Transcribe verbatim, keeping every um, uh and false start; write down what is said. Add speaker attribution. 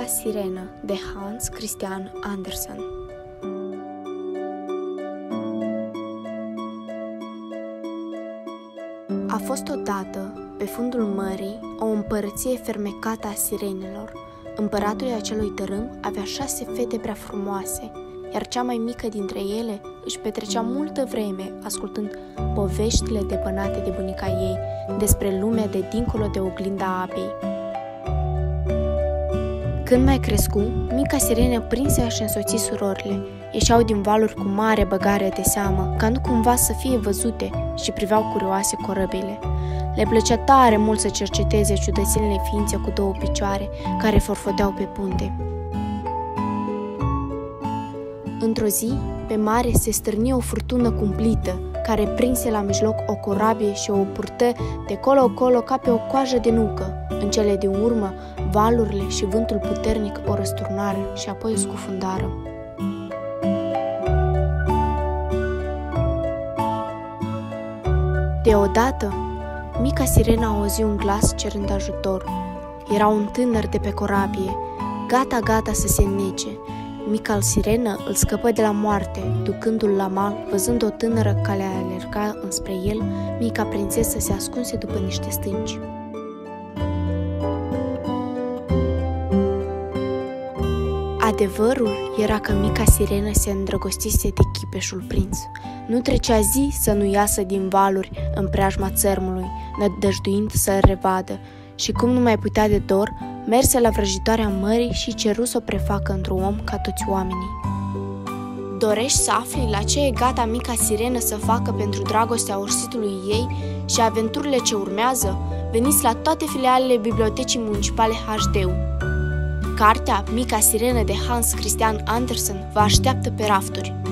Speaker 1: Mica sirenă de Hans Christian Andersen. A fost odată, pe fundul mării, o împărăție fermecată a sirenelor. Împăratul acelui tărâm avea șase fete prea frumoase, iar cea mai mică dintre ele își petrecea multă vreme ascultând poveștile depănate de bunica ei despre lumea de dincolo de oglinda apei. Când mai crescu, mica sirenă prinse a-și însoți surorile. Ieșeau din valuri cu mare băgare de seamă, ca nu cumva să fie văzute, și priveau curioase corăbile. Le plăcea tare mult să cerceteze ciudățenile ființe cu două picioare care forfoteau pe punte. Într-o zi, pe mare se stârni o furtună cumplită, care prinse la mijloc o corabie și o purtă de colo-colo ca pe o coajă de nucă. În cele din urmă, valurile și vântul puternic o răsturnară și apoi o scufundară. Deodată, mica sirenă auzi un glas cerând ajutor. Era un tânăr de pe corabie, gata-gata să se înnece. Mica sirenă îl scăpă de la moarte, ducându-l la mal. Văzând o tânără care alerga înspre el, mica prințesă se ascunse după niște stânci. Adevărul era că mica sirenă se îndrăgostise de chipeșul prinț. Nu trecea zi să nu iasă din valuri în preajma țărmului, nădăjduind să-l revadă, și cum nu mai putea de dor, merse la vrăjitoarea mării și ceru să o prefacă într-un om ca toți oamenii. Dorești să afli la ce e gata mica sirenă să facă pentru dragostea ursitului ei și aventurile ce urmează? Veniți la toate filialele Bibliotecii Municipale H D U. Cartea Mica sirenă de Hans Christian Andersen vă așteaptă pe rafturi.